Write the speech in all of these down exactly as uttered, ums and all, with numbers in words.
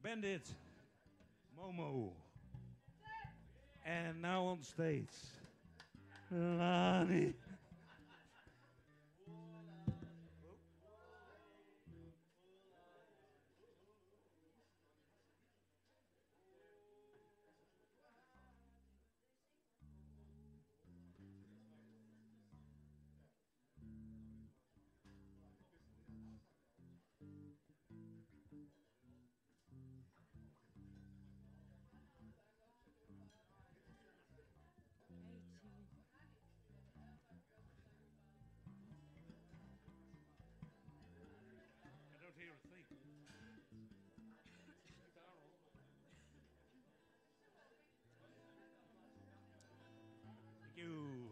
Bandit, Momo, and now on stage, Lani. I don't hear a thing. Thank you.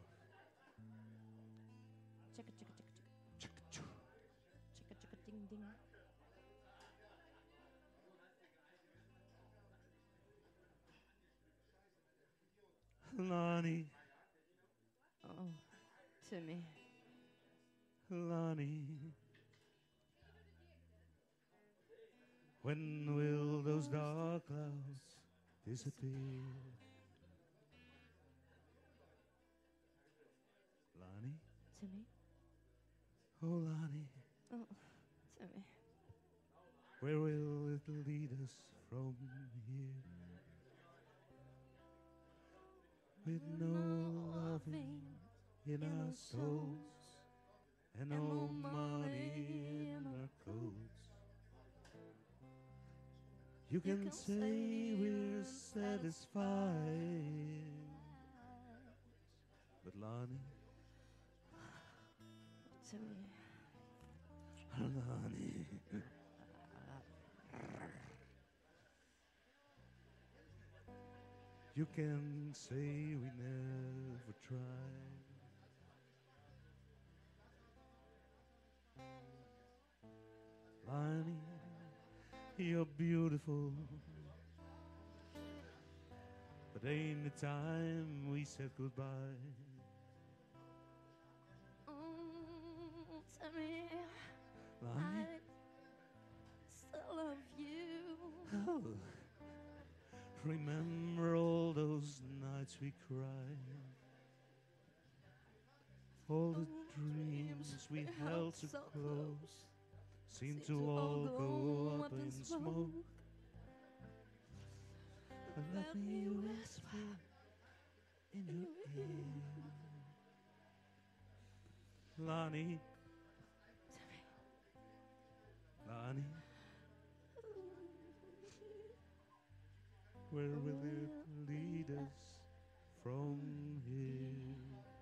Chicka chicka chicka chicka. Chicka chicka ding ding. Lani, Oh, Timmy. Lani. When will those dark clouds disappear? Lani, Timmy. oh Lani, Oh, Timmy. where will it lead us from here? With no loving in our souls and no money in our coats. You can say we're satisfied, but Lani, Timmy. Lani, you can say we never tried. Lani, you're beautiful, but ain't the time we said goodbye. Mm, Timmy. Lani, I still love you. oh, remember all those nights we cried, all the dreams we held so close seem to all go up in smoke. But let me whisper in your ear, Lani, Lani, where will it lead us from here?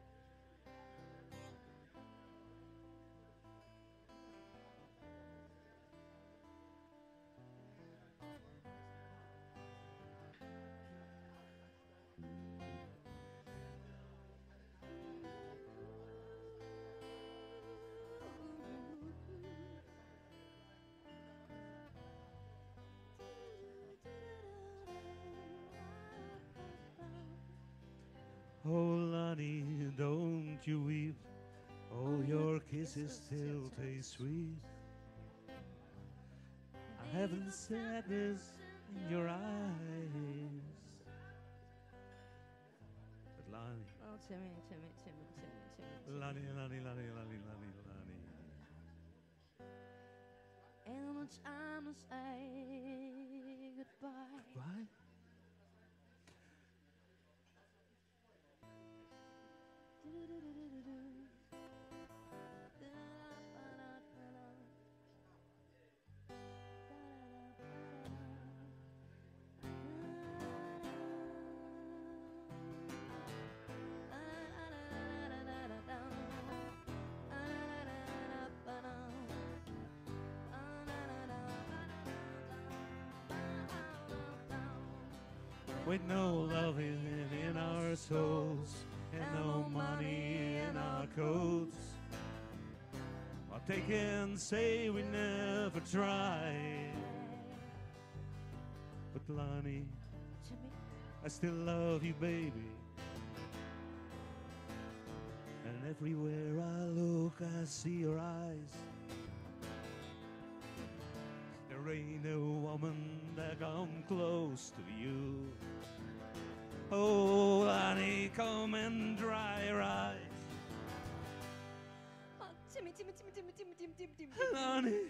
Oh, Lani, don't you weep. Oh, your kisses still taste sweet. I haven't sadness in your eyes. But Lani, Oh, Timmy, Timmy, Timmy, Timmy, Timmy. Lani, Lani, Lani, Lani, Lani, Lani. Ain't no time to say goodbye. Why? With no love in, in our souls and no money in our coats, I'll take and say we never tried. But Lani, Timmy. I still love you, baby. And everywhere I look, I see your eyes. There ain't no woman that got close to you. Oh, Lonnie, come and dry your eyes. 아, Timmy, Timmy, Timmy, Timmy, Timmy, Timmy, Timmy, Timmy. Lonnie,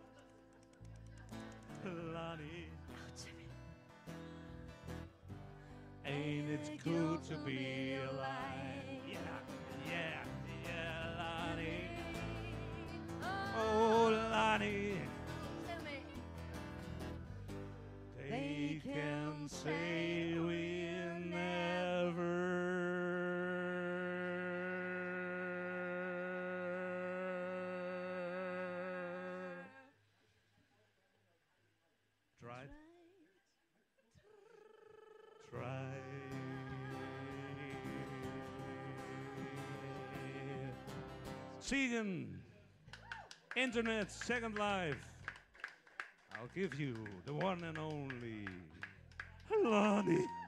Lonnie, 아, Timmy. ain't it good to be alive? Yeah, yeah, yeah, Lonnie. Oh, Lonnie, Timmy. they can say we never tried. Try. Segan, Internet Second Life. I'll give you the one and only Lonnie.